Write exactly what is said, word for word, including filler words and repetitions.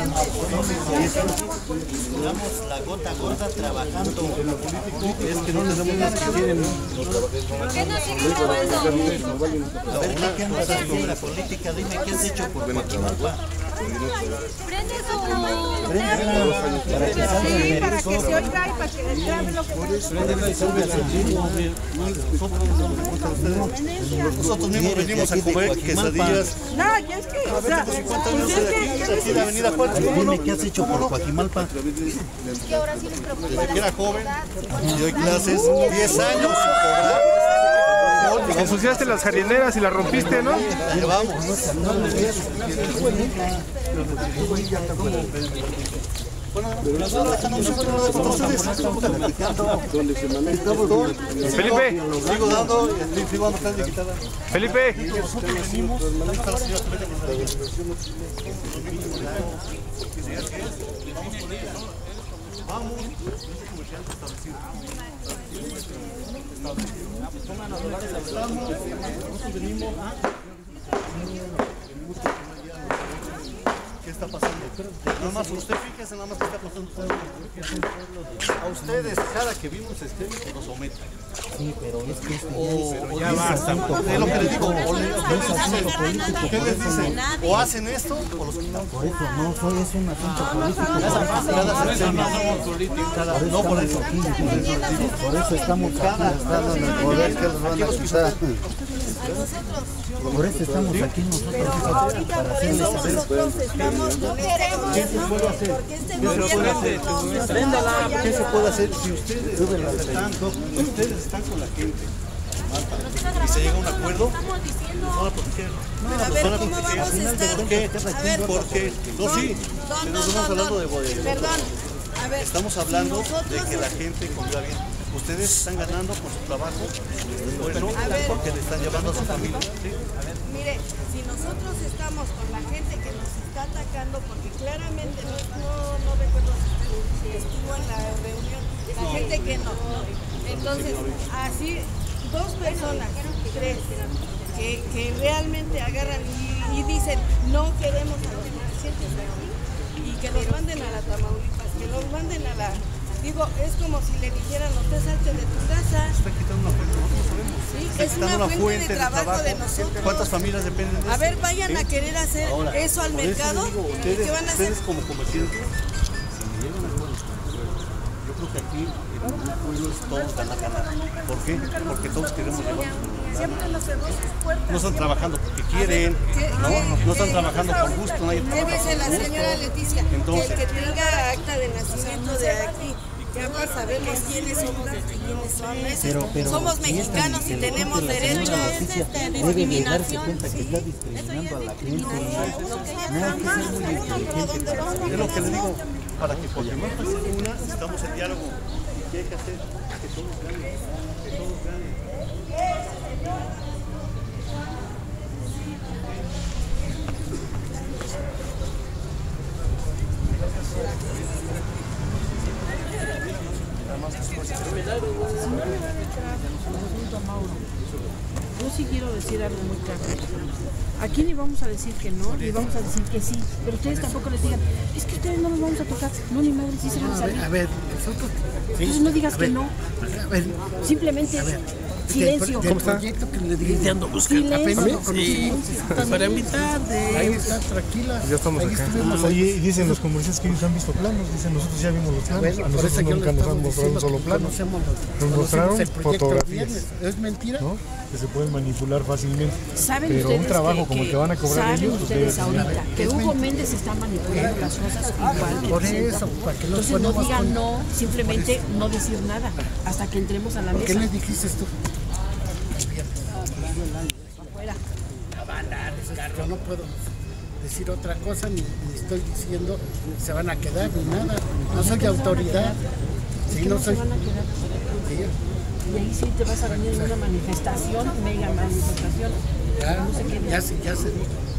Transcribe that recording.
Digamos, la gota gorda trabajando. Es que no les damos las que quieren. ¿Por qué no seguimos eso? A ver, ¿qué nos has con la política? Dime, ¿qué has hecho por Coaquimalpa? Prende su... Para que salga el Sí, para que se oiga y para que grabe lo que nosotros mismos venimos a comer quesadillas. No, y es que, o sea, cincuenta minutos de aquí, aquí en la avenida Juárez. Dime, ¿qué has hecho por Coaquimalpa? que ahora sí les preocupa. Desde que era joven, y doy clases diez años sin cobrar. Ensuciaste las jardineras y las rompiste, ¿no? Llevamos. Felipe, Sigo dando, sigo dando clases de guitarra. Felipe. Nosotros venimos, ahí está la señora que vamos, nosotros venimos a... ¿Qué está pasando? Nada más, usted fíjese nada más qué está pasando. A ustedes, cada que vimos este, nos someten. Sí, pero es que este O, o ya basta, es lo que les digo, o les, ¿qué les dicen? O hacen esto o los quitamos. por eso no soy es un asunto político. No, por eso. Por eso estamos aquí, estamos en el poder que los van a quitar. Por eso estamos aquí nosotros para hacerles saber. nosotros estamos, no queremos, ¿Qué se puede hacer? porque este ¿Qué se puede gobierno hacer? ¿Qué se puede hacer si ustedes están, ustedes están con la gente? Y se llega a un acuerdo, nos van a proteger. Pero a Nos ver, van a ¿cómo vamos a proteger. estar? ¿Por qué? A ver, Porque, no, sí, Don, pero don, no estamos don, hablando de don, bodega. perdón, a ver, Estamos hablando de que la gente conviva bien. Ustedes están ganando por su trabajo, bueno, porque le están llevando a su familia. ¿Sí? mire, si nosotros estamos con la gente que nos está atacando, porque claramente no, no, no recuerdo si estuvo en la reunión, la gente que no. Entonces, así, dos personas, tres, que, que realmente agarran y, y dicen, no queremos a los comerciantes de aquí, y que los manden a la Tamaulipas, que los manden a la... Digo, es como si le dijeran, usted salte de tu casa. Está quitando una fuente, nosotros sabemos. Sí, Está es una quitando fuente de trabajo de nosotros. ¿Cuántas familias dependen de eso? A ver, vayan a querer hacer Ahora, eso al por eso mercado. les digo, ¿Y ustedes, qué van a hacer? ustedes como comerciantes, si me llegan a acuerdos con ustedes, yo creo que aquí en un pueblo es todos van a ganar. ¿Por qué? Porque todos queremos llevar. Siempre nos cerró sus puertas. No están trabajando porque quieren, ¿Qué- no, qué- no están qué- trabajando por gusto, nadie ¿Qué trabaja dice la por gusto. señora Leticia? Entonces, que el que tenga acta de nacimiento de aquí. Ya para sabemos quiénes somos y quiénes son. Pero, pero, Somos si es tan mexicanos y inteligente tenemos la derechos. señora Leticia, debe de darse cuenta que está discriminando a la gente. No hay que ser muy inteligente. es lo que le digo, para que Coaquimalpa sea una, necesitamos el diálogo. ¿Qué hay que hacer? Que todos ganen, que todos ganen. Yo sí quiero decir algo muy claro. Aquí ni vamos a decir que no, ni vamos a decir que sí, pero ustedes tampoco les digan, es que ustedes no los vamos a tocar. No, ni madre, sí se van a salir. A ver, nosotros... Entonces no digas que no, A ver, simplemente silencio. del proyecto que le dije, ando Silencio. apenas lo Sí, conocimos. para invitar Ahí de... está, tranquila. Ya estamos Ahí acá. estuvimos. Oye, y dicen los comerciantes que ellos han visto planos, dicen nosotros ya vimos los planos, Bueno, a por nosotros eso yo nunca le nos estaba han mostrado un diciendo solo que plano, conocemos los- nos conocemos mostraron el proyecto fotografías, viernes. ¿Es mentira? ¿no? Que se pueden manipular fácilmente, ¿Saben pero ustedes un trabajo que, como el que van a cobrar saben ellos, ustedes ustedes ahorita que Hugo Méndez está manipulando las cosas igual que Por Vicente? eso, para que los Entonces no ponemos digan con- no, simplemente no decir nada hasta que entremos a la ¿Qué mesa. les dijiste tú? Afuera. Yo no puedo decir otra cosa, ni, ni estoy diciendo se van a quedar ni nada. No soy autoridad. Es Sí, que no no soy. se van a quedar. Sí, Y ahí sí te vas a venir en una manifestación, mega manifestación. ya, No se queden. ya, se- ya se dijo.